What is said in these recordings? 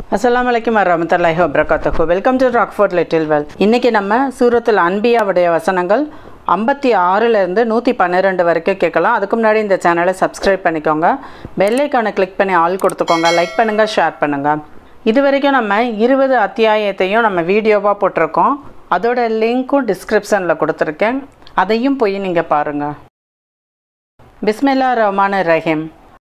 Assalamualaikum warahmatullahi wabarakatuh. Welcome to ROCKFORT Little Well. இன்னைக்கு நம்ம சூரத்துல் அன்பியாவுடைய வசனங்கள் 56 ல இருந்து 112 வரைக்கும் கேட்கலாம். அதுக்கு முன்னாடி இந்த சேனலை சப்ஸ்கிரைப் பண்ணிக்கோங்க. பெல் ஐகானை கிளிக் பண்ணி ஆல் கொடுத்துக்கோங்க. லைக் பண்ணுங்க, ஷேர் பண்ணுங்க. இதுவரைக்கும் நம்ம 20 அத்தியாயத்தையும் நம்ம வீடியோவா போட்டுருக்கோம். அதோட லிங்க்கும் டிஸ்கிரிப்ஷன்ல கொடுத்திருக்கேன். அதையும் போய் நீங்க பாருங்க. பிஸ்மில்லாஹிர் ரஹ்மானிர் ரஹீம்.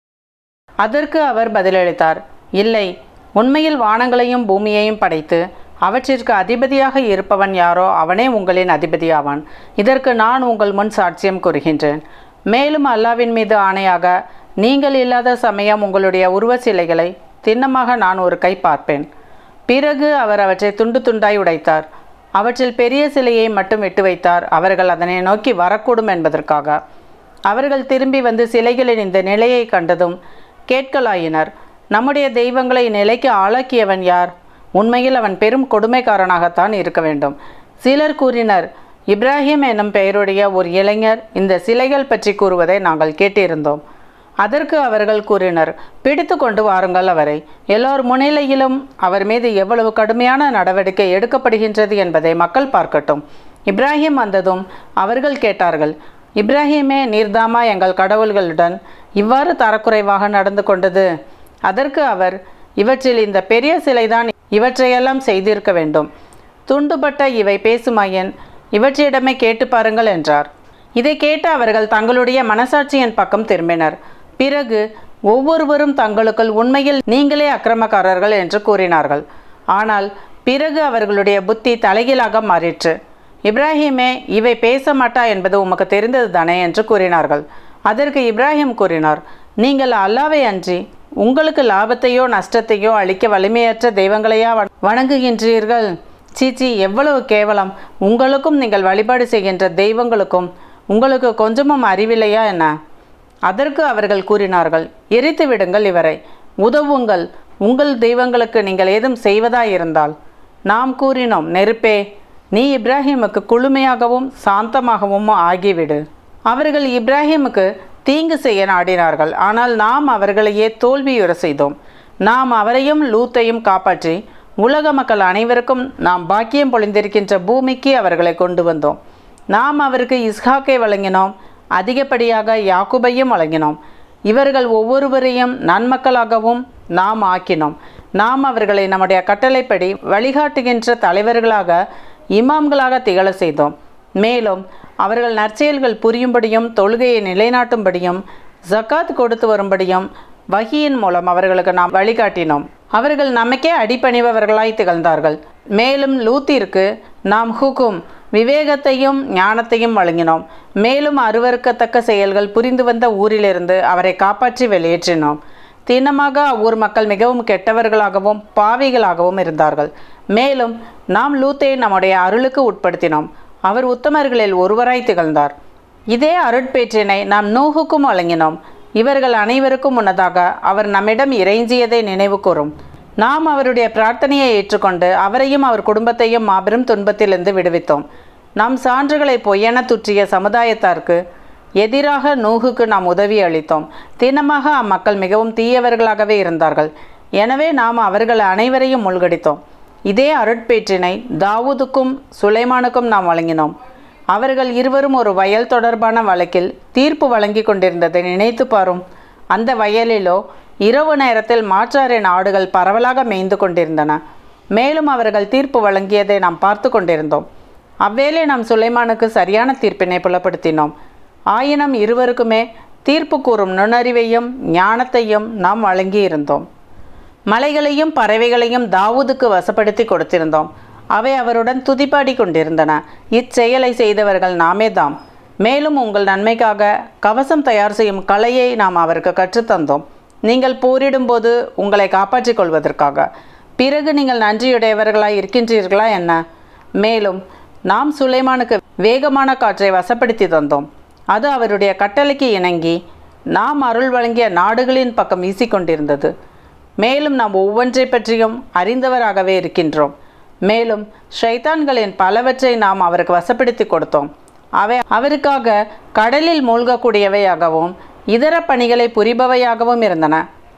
அதற்கு அவர் பதிலளித்தார், இல்லை, உண்மையில் வானங்களையும் பூமியையும் படைத்து அவற்றிற்கு அதிபதியாக இருப்பவன் யாரோ அவனே உங்களின் அதிபதியாவான். இதற்கு நான் உங்கள் முன் சாட்சியம் கூறுகின்றேன். மேலும் அல்லாவின் மீது ஆணையாக, நீங்கள் இல்லாத சமயம் உங்களுடைய உருவ சிலைகளை திண்ணமாக நான் ஒரு கை பார்ப்பேன். பிறகு அவர் அவற்றை துண்டு துண்டாய் உடைத்தார். அவற்றில் பெரிய சிலையை மட்டும் விட்டு வைத்தார். அவர்கள் அதனை நோக்கி வரக்கூடும் என்பதற்காக. அவர்கள் திரும்பி வந்து சிலைகளின் இந்த நிலையை கண்டதும் கேட்கலாயினர், நம்முடைய தெய்வங்களை நிலைக்கு ஆளாக்கியவன் யார்? உண்மையில் அவன் பெரும் கொடுமைக்காரனாகத்தான் இருக்க வேண்டும். சிலர் கூறினர், இப்ராஹிம் என்னும் பெயருடைய ஒரு இளைஞர் இந்த சிலைகள் பற்றி கூறுவதை நாங்கள் கேட்டிருந்தோம். அதற்கு அவர்கள் கூறினர், பிடித்து கொண்டு வாருங்கள் அவரை. எல்லோர் முன்னிலையிலும் அவர் மீது எவ்வளவு கடுமையான நடவடிக்கை எடுக்கப்படுகின்றது என்பதை மக்கள் பார்க்கட்டும். இப்ராஹிம் வந்ததும் அவர்கள் கேட்டார்கள், இப்ராஹிமே, நீர்தாமா எங்கள் கடவுள்களுடன் இவ்வாறு தரக்குறைவாக நடந்து கொண்டது? அதற்கு அவர், இவற்றில் இந்த பெரிய சிலைதான் இவற்றையெல்லாம் செய்திருக்க வேண்டும். துண்டுபட்ட இவை பேசுமாயன் இவற்றிடமே கேட்டு பாருங்கள் என்றார். இதை கேட்டு அவர்கள் தங்களுடைய மனசாட்சியின் பக்கம் திரும்பினர். பிறகு ஒவ்வொருவரும் தங்களுக்குள் உண்மையில் நீங்களே அக்கிரமக்காரர்கள் என்று கூறினார்கள். ஆனால் பிறகு அவர்களுடைய புத்தி தலைகீழாக மாறிற்று. இப்ராஹிமே, இவை பேச மாட்டா என்பது உமக்கு தெரிந்தது தானே என்று கூறினார்கள். அதற்கு இப்ராஹிம் கூறினார், நீங்கள் அல்லாவை அன்றி உங்களுக்கு லாபத்தையோ நஷ்டத்தையோ அளிக்க வலிமையற்ற தெய்வங்களையா வணங்குகின்றீர்கள்? சீச்சி, எவ்வளவு கேவலம்! உங்களுக்கும் நீங்கள் வழிபாடு செய்கின்ற தெய்வங்களுக்கும் உங்களுக்கு கொஞ்சமும் அறிவில்லையா என்ன? அதற்கு அவர்கள் கூறினார்கள், எரித்து விடுங்கள் இவரை, உதவுங்கள், உங்கள் தெய்வங்களுக்கு நீங்கள் ஏதும் செய்வதாயிருந்தால். நாம் கூறினோம், நெருப்பே, நீ இப்ராஹிமுக்கு குளுமையாகவும் சாந்தமாகவும் ஆகிவிடு. அவர்கள் இப்ராஹிமுக்கு தீங்கு செய்ய நாடினார்கள். ஆனால் நாம் அவர்களையே தோல்வியுற செய்தோம். நாம் அவரையும் லூத்தையும் காப்பாற்றி உலக மக்கள் அனைவருக்கும் நாம் பாக்கியம் பொழிந்திருக்கின்ற பூமிக்கு அவர்களை கொண்டு வந்தோம். நாம் அவருக்கு இஸ்ஹாக்கை வழங்கினோம், அதிகப்படியாக யாக்கூபையும் வழங்கினோம். இவர்கள் ஒவ்வொருவரையும் நன்மக்களாகவும் நாம் ஆக்கினோம். நாம் அவர்களை நம்முடைய கட்டளைப்படி வழிகாட்டுகின்ற தலைவர்களாக, இமாம்களாக திகழ செய்தோம். மேலும் அவர்கள் நற்செயல்கள் புரியும்படியும், தொழுகையை நிலைநாட்டும்படியும், ஜக்காத் கொடுத்து வரும்படியும் வஹியின் மூலம் அவர்களுக்கு நாம் வழிகாட்டினோம். அவர்கள் நமக்கே அடிபணிபவர்களாய் திகழ்ந்தார்கள். மேலும் லூத்திற்கு நாம் ஹுக்கும், விவேகத்தையும் ஞானத்தையும் வழங்கினோம். மேலும் அருவருக்கத்தக்க செயல்கள் புரிந்து வந்த ஊரிலிருந்து அவரை காப்பாற்றி வெளியேற்றினோம். தினமாக அவ்வூர் மக்கள் மிகவும் கெட்டவர்களாகவும் பாவிகளாகவும் இருந்தார்கள். மேலும் நாம் லூத்தை நம்முடைய அருளுக்கு உட்படுத்தினோம். அவர் உத்தமர்களில் ஒருவராய் திகழ்ந்தார். இதே அருட்பேற்றினை நாம் நூஹுக்கும் வழங்கினோம். இவர்கள் அனைவருக்கும் முன்னதாக அவர் நம்மிடம் இறைஞ்சியதை நினைவு கூறும். நாம் அவருடைய பிரார்த்தனையை ஏற்றுக்கொண்டு அவரையும் அவர் குடும்பத்தையும் மாபெரும் துன்பத்திலிருந்து விடுவித்தோம். நாம் சான்றுகளை பொய்யென துற்றிய சமுதாயத்தாருக்கு எதிராக நூஹுக்கு நாம் உதவி அளித்தோம். தினமாக அம்மக்கள் மிகவும் தீயவர்களாகவே இருந்தார்கள். எனவே நாம் அவர்கள் அனைவரையும் மூழ்கடித்தோம். இதே அருட்பேற்றினை தாவூதுக்கும் சுலைமானுக்கும் நாம் வழங்கினோம். அவர்கள் இருவரும் ஒரு வயல் தொடர்பான வழக்கில் தீர்ப்பு வழங்கி கொண்டிருந்ததை நினைத்து பாரும். அந்த வயலிலோ இரவு நேரத்தில் மாற்றாரின் ஆடுகள் பரவலாக மேய்ந்து கொண்டிருந்தன. மேலும் அவர்கள் தீர்ப்பு வழங்கியதை நாம் பார்த்து கொண்டிருந்தோம். அவ்வேளை நாம் சுலைமானுக்கு சரியான தீர்ப்பினை புலப்படுத்தினோம். ஆயினும் இருவருக்குமே தீர்ப்பு கூறும் நுண்ணறிவையும் ஞானத்தையும் நாம் வழங்கியிருந்தோம். மலைகளையும் பறவைகளையும் தாவூதுக்கு வசப்படுத்தி கொடுத்திருந்தோம். அவை அவருடன் துதிப்பாடி கொண்டிருந்தன. இச்செயலை செய்தவர்கள் நாமே தாம். மேலும் உங்கள் நன்மைக்காக கவசம் தயார் செய்யும் கலையை நாம் அவருக்கு கற்றுத்தந்தோம், நீங்கள் போரிடும்போது உங்களை காப்பாற்றிக் கொள்வதற்காக. பிறகு நீங்கள் நன்றியுடையவர்களாய் இருக்கின்றீர்களா என்ன? மேலும் நாம் சுலைமானுக்கு வேகமான காற்றை வசப்படுத்தி தந்தோம். அது அவருடைய கட்டளைக்கு இணங்கி நாம் அருள் வழங்கிய நாடுகளின் பக்கம் வீசிக்கொண்டிருந்தது. மேலும் நாம் ஒவ்வொன்றை பற்றியும் அறிந்தவராகவே இருக்கின்றோம். மேலும் ஷைத்தான்களின் பலவற்றை நாம் அவருக்கு வசப்படுத்தி கொடுத்தோம். அவை அவருக்காக கடலில் மூழ்கக்கூடியவையாகவும் இதர பணிகளை புரிபவையாகவும் இருந்தன.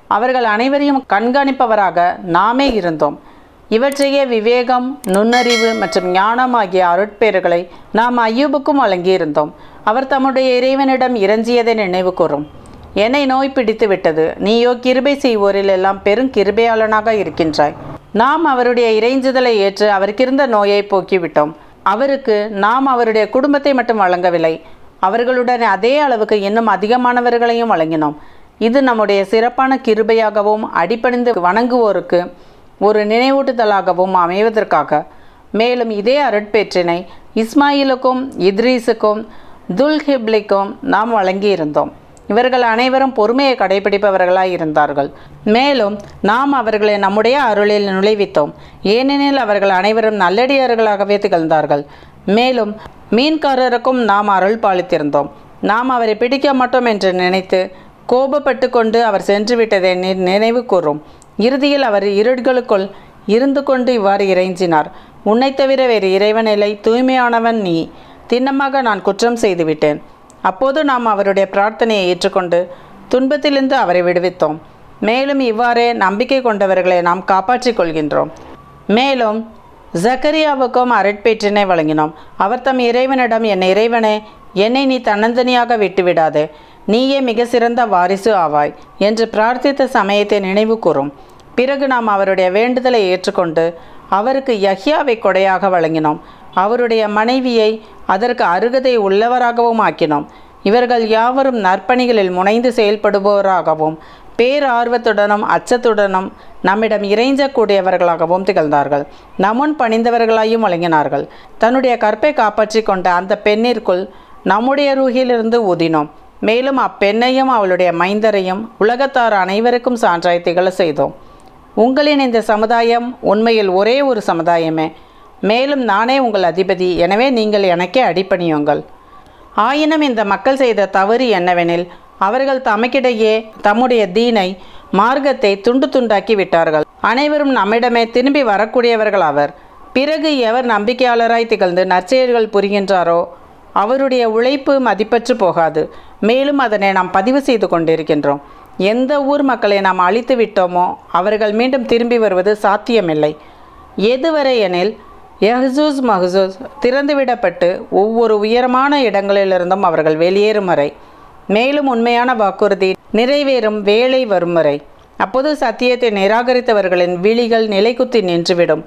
அவர்கள் அனைவரையும் கண்காணிப்பவராக நாமே இருந்தோம். இவற்றையே விவேகம், நுண்ணறிவு மற்றும் ஞானம் ஆகிய அருட்பேறுகளை நாம் ஐயூபுக்கும் வழங்கியிருந்தோம். அவர் தம்முடைய இறைவனிடம் இறைஞ்சியதை நினைவு கூறும். என்னை நோய் பிடித்து விட்டது, நீயோ கிருபை செய்வோரில் எல்லாம் பெரும் கிருபையாளனாக இருக்கின்றாய். நாம் அவருடைய இறைஞ்சுதலை ஏற்று அவருக்கிருந்த நோயை போக்கிவிட்டோம். அவருக்கு நாம் அவருடைய குடும்பத்தை மட்டும் வழங்கவில்லை, அவர்களுடன் அதே அளவுக்கு இன்னும் அதிகமானவர்களையும் வழங்கினோம். இது நம்முடைய சிறப்பான கிருபையாகவும் அடிபணிந்து வணங்குவோருக்கு ஒரு நினைவூட்டுதலாகவும் அமைவதற்காக. மேலும் இதே அருட்பேற்றினை இஸ்மாயிலுக்கும் இத்ரீஸுக்கும் துல்ஹிப்லிக்கும் நாம் வழங்கியிருந்தோம். இவர்கள் அனைவரும் பொறுமையை கடைபிடிப்பவர்களாய் இருந்தார்கள். மேலும் நாம் அவர்களை நம்முடைய அருளில் நுழைவித்தோம், ஏனெனில் அவர்கள் அனைவரும் நல்லடியார்களாகவே திகழ்ந்தார்கள். மேலும் மீன்காரருக்கும் நாம் அருள் பாலித்திருந்தோம். நாம் அவரை பிடிக்க மாட்டோம் என்று நினைத்து கோபப்பட்டு கொண்டு அவர் சென்று விட்டதை நினைவு கூறும். இறுதியில் அவர் இருட்களுக்குள் இருந்து கொண்டு இவ்வாறு இறைஞ்சினார். உன்னை தவிர வேறு இறைவன் இல்லை, தூய்மையானவன் நீ. திண்ணமாக நான் குற்றம் செய்துவிட்டேன். அப்போது நாம் அவருடைய பிரார்த்தனையை ஏற்றுக்கொண்டு துன்பத்திலிருந்து அவரை விடுவித்தோம். மேலும் இவ்வாறே நம்பிக்கை கொண்டவர்களை நாம் காப்பாற்றிக் கொள்கின்றோம். மேலும் ஜக்கரியாவுக்கும் அருட்பேற்றினை வழங்கினோம். அவர் தம் இறைவனிடம், என் இறைவனே, என்னை நீ தன்னந்தனியாக விட்டுவிடாதே, நீயே மிக சிறந்த வாரிசு ஆவாய் என்று பிரார்த்தித்த சமயத்தை நினைவு கூறும். பிறகு நாம் அவருடைய வேண்டுதலை ஏற்றுக்கொண்டு அவருக்கு யஹ்யாவை கொடையாக வழங்கினோம். அவருடைய மனைவியை அதற்கு அருகதை உள்ளவராகவும் ஆக்கினோம். இவர்கள் யாவரும் நற்பணிகளில் முனைந்து செயல்படுபவராகவும் பேரார்வத்துடனும் அச்சத்துடனும் நம்மிடம் இறைஞ்சக்கூடியவர்களாகவும் திகழ்ந்தார்கள். நம்முன் பணிந்தவர்களாயும் வழங்கினார்கள். தன்னுடைய கற்பை காப்பாற்றி கொண்ட அந்த பெண்ணிற்குள் நம்முடைய ரூஹிலிருந்து ஊதினோம். மேலும் அப்பெண்ணையும் அவளுடைய மைந்தரையும் உலகத்தார் அனைவருக்கும் சான்றாய் திகழ செய்தோம். உங்களின் இந்த சமுதாயம் உண்மையில் ஒரே ஒரு சமுதாயமே. மேலும் நானே உங்கள் அதிபதி, எனவே நீங்கள் எனக்கே அடிபணியுங்கள். ஆயினும் இந்த மக்கள் செய்த தவறு என்னவெனில், அவர்கள் தமக்கிடையே தம்முடைய தீனை, மார்க்கத்தை துண்டு துண்டாக்கி விட்டார்கள். அனைவரும் நம்மிடமே திரும்பி வரக்கூடியவர்கள் ஆவர். பிறகு எவர் நம்பிக்கையாளராய் திகழ்ந்து நற்செயல்கள் புரிகின்றாரோ அவருடைய உழைப்பு மதிப்பற்று போகாது. மேலும் அதனை நாம் பதிவு செய்து கொண்டிருக்கின்றோம். எந்த ஊர் மக்களை நாம் அழித்து விட்டோமோ அவர்கள் மீண்டும் திரும்பி வருவது சாத்தியமில்லை. எதுவரை எனில் யஹ்ஜூஸ் மஹ்ஜூஸ் திறந்துவிடப்பட்டு ஒவ்வொரு உயரமான இடங்களிலிருந்தும் அவர்கள் வெளியேறும் வரை, மேலும் உண்மையான வாக்குறுதி நிறைவேறும் வேளை வரும் வரை. அப்போது சத்தியத்தை நிராகரித்தவர்களின் விழிகள் நிலைக்குத்தி நின்றுவிடும்.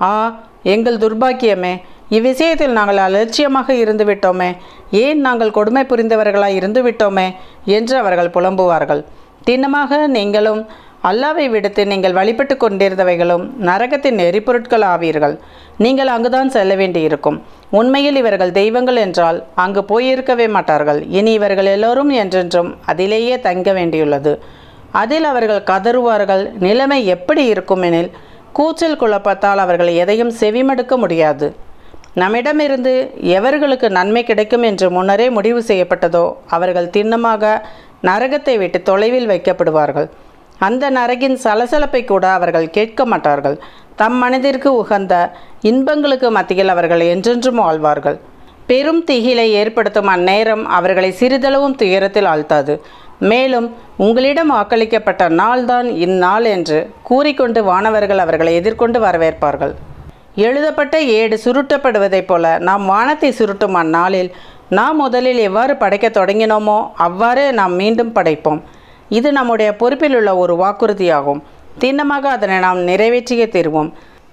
எங்கள் துர்பாக்கியமே, இவ்விஷயத்தில் நாங்கள் அலட்சியமாக இருந்துவிட்டோமே, ஏன் நாங்கள் கொடுமை புரிந்தவர்களாய் இருந்துவிட்டோமே என்று அவர்கள் புலம்புவார்கள். திண்ணமாக நீங்களும் அல்லாவை விடுத்து நீங்கள் வழிபட்டு கொண்டிருந்தவைகளும் நரகத்தின் எரிபொருட்கள் ஆவீர்கள். நீங்கள் அங்குதான் செல்ல வேண்டியிருக்கும். உண்மையில் இவர்கள் தெய்வங்கள் என்றால் அங்கு போயிருக்கவே மாட்டார்கள். இனி இவர்கள் எல்லோரும் என்றென்றும் அதிலேயே தங்க வேண்டியுள்ளது. அதில் அவர்கள் கதறுவார்கள். நிலைமை எப்படி இருக்கும் எனில், கூச்சல் குழப்பத்தால் அவர்கள் எதையும் செவிமடுக்க முடியாது. நம்மிடமிருந்து எவர்களுக்கு நன்மை கிடைக்கும் என்று முன்னரே முடிவு செய்யப்பட்டதோ அவர்கள் திண்ணமாக நரகத்தை விட்டு தொலைவில் வைக்கப்படுவார்கள். அந்த நரகின் சலசலப்பை கூட அவர்கள் கேட்க மாட்டார்கள். தம் மனதிற்கு உகந்த இன்பங்களுக்கு மத்தியில் அவர்கள் என்றென்றும் வாழ்வார்கள். பெரும் திகிலை ஏற்படுத்தும் அந்நேரம் அவர்களை சிறிதளவும் துயரத்தில் ஆழ்த்தாது. மேலும் உங்களிடம் வாக்களிக்கப்பட்ட நாள்தான் இந்நாள் என்று கூறிக்கொண்டு வானவர்கள் அவர்களை எதிர்கொண்டு வரவேற்பார்கள். எழுதப்பட்ட ஏடு சுருட்டப்படுவதைப் போல நாம் வானத்தை சுருட்டும் அந்நாளில் நாம் முதலில் எவ்வாறு படைக்க தொடங்கினோமோ அவ்வாறே நாம் மீண்டும் படைப்போம். இது நம்முடைய பொறுப்பில் உள்ள ஒரு வாக்குறுதியாகும். திண்ணமாக அதனை நாம் நிறைவேற்றியே தீர்வோம்.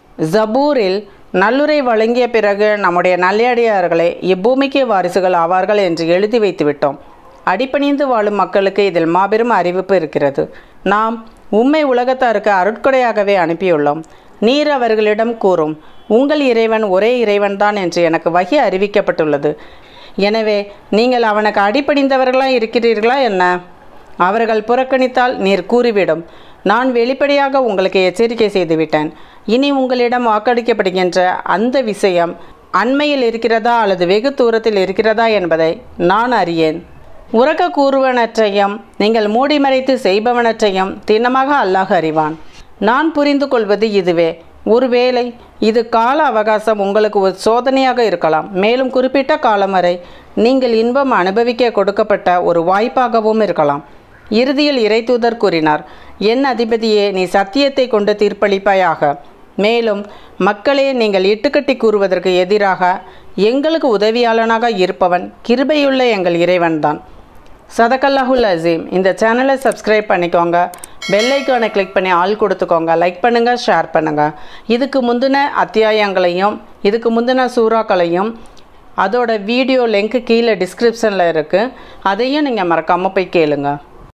ஜபூரில் நல்லுரை வழங்கிய பிறகு நம்முடைய நல்லடியார்களே இப்பூமிக்கு வாரிசுகள் ஆவார்கள் என்று எழுதி வைத்து விட்டோம். அடிபணிந்து வாழும் மக்களுக்கு இதில் மாபெரும் அறிவிப்பு இருக்கிறது. நாம் உம்மை உலகத்தாருக்கு அருட்கொடையாகவே அனுப்பியுள்ளோம். நீர் அவர்களிடம் கூறும், உங்கள் இறைவன் ஒரே இறைவன்தான் என்று எனக்கு வகி அறிவிக்கப்பட்டுள்ளது. எனவே நீங்கள் அவனுக்கு அடிபணிந்தவர்களாக இருக்கிறீர்களா என்ன? அவர்கள் புறக்கணித்தால் நீர் கூறிவிடும், நான் வெளிப்படையாக உங்களுக்கு எச்சரிக்கை செய்துவிட்டேன். இனி உங்களிடம் வாக்களிக்கப்படுகின்ற அந்த விஷயம் அண்மையில் இருக்கிறதா அல்லது வெகு தூரத்தில் இருக்கிறதா என்பதை நான் அறியேன். உறக்க கூறுவனற்றையும் நீங்கள் மூடி மறைத்து செய்பவனற்றையும் திண்ணமாக அல்லாஹ் அறிவான். நான் புரிந்து கொள்வது இதுவே. ஒருவேளை இது கால அவகாசம் உங்களுக்கு ஒரு சோதனையாக இருக்கலாம். மேலும் குறிப்பிட்ட காலம் வரை நீங்கள் இன்பம் அனுபவிக்க கொடுக்கப்பட்ட ஒரு வாய்ப்பாகவும் இருக்கலாம். இறுதியில் இறைத்தூதர் கூறினார், என் அதிபதியே, நீ சத்தியத்தை கொண்டு தீர்ப்பளிப்பாயாக. மேலும் மக்களே, நீங்கள் இட்டுக்கட்டி கூறுவதற்கு எதிராக எங்களுக்கு உதவியாளனாக இருப்பவன் கிருபையுள்ள எங்கள் இறைவன்தான். சதகல்லாஹுல் அசீம். இந்த சேனலை சப்ஸ்கிரைப் பண்ணிக்கோங்க, பெல் ஐக்கானை கிளிக் பண்ணி ஆல் கொடுத்துக்கோங்க, லைக் பண்ணுங்கள், ஷேர் பண்ணுங்கள். இதுக்கு முந்தின அத்தியாயங்களையும் இதுக்கு முந்தின சூறாக்களையும் அதோட வீடியோ லிங்க் கீழே டிஸ்கிரிப்ஷனில் இருக்குது. அதையும் நீங்கள் மறக்காமல் போய் கேளுங்க.